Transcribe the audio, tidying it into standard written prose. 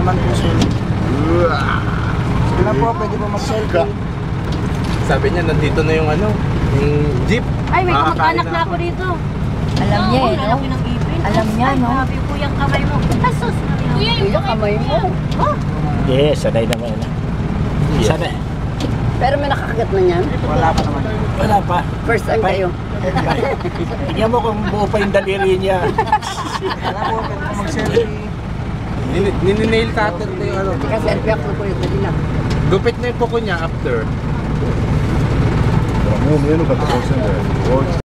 naman po sir. Sige lang po, pwede po mag-selfie. Sabi niya, nandito na yung ano, yung jeep. Ay, may kamag-anak na ako dito. Alam niya eh, no? Lalaki ng ipin. Alam niya, no? Sabi ko, yung kamay mo. Tasos. Kuya, yung kamay mo. Yes, sanay naman na. Sanay. Pero may nakakagat na niyan. Wala pa naman. Wala pa. First time kayo. Tingnan mo kung buo pa yung daliri niya. Wala po, pwede po mag-selfie. Nini-nail cutter na yung ano. Kasi selfie ako po yung dali lang. Gupit na yung kuko niya after. Pelo amor, não, 14%.